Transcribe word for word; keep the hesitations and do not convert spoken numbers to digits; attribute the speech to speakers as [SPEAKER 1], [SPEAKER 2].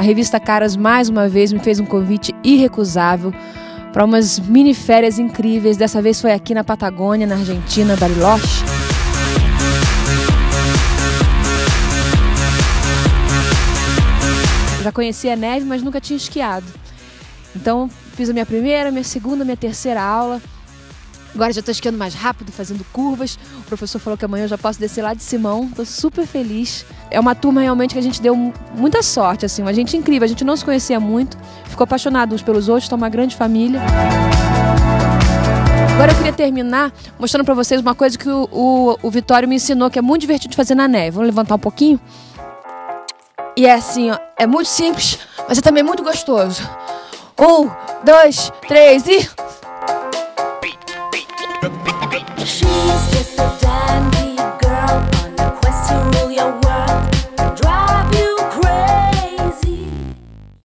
[SPEAKER 1] revista Caras mais uma vez me fez um convite irrecusável para umas mini férias incríveis. Dessa vez foi aqui na Patagônia, na Argentina, Bariloche. Eu já conhecia a neve, mas nunca tinha esquiado. Então fiz a minha primeira, minha segunda, minha terceira aula. Agora já estou esquiando mais rápido, fazendo curvas. O professor falou que amanhã eu já posso descer lá de Simão. Estou super feliz. É uma turma realmente que a gente deu muita sorte, assim, uma gente incrível. A gente não se conhecia muito, ficou apaixonado uns pelos outros, está uma grande família. Agora eu queria terminar mostrando para vocês uma coisa que o, o, o Vitório me ensinou, que é muito divertido de fazer na neve. Vamos levantar um pouquinho? E é assim, ó, é muito simples, mas é também muito gostoso. Um, dois, três e... She's just